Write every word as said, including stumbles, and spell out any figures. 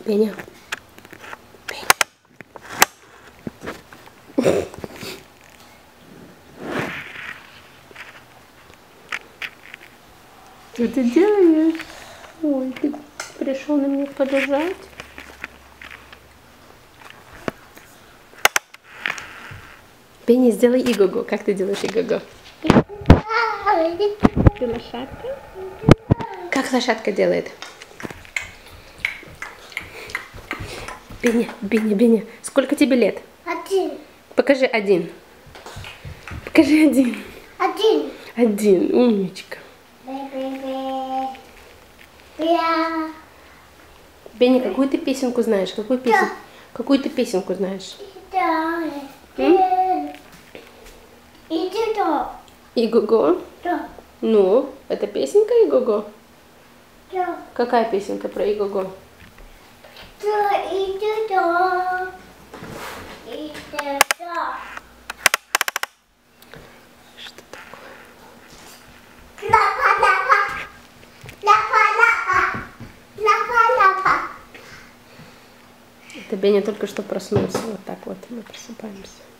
Беня. Беня. Что ты делаешь? Ой, ты пришел на меня подожать. Беня, сделай игого. Как ты делаешь игого? Ты лошадка? Как лошадка делает? Беня, Беня, Беня, сколько тебе лет? Один. Покажи один. Покажи один. Один. Один, умничка. Беня, какую ты песенку знаешь? Какую песенку? Какую ты песенку знаешь? Игого? Да. Ну, это песенка Игого? Да. Какая песенка про Игого? Да, иди да. Иди да. Что такое? Лапа, лапа. Лапа, лапа. Лапа, лапа. Это Беня только что проснулся. Вот так вот мы просыпаемся.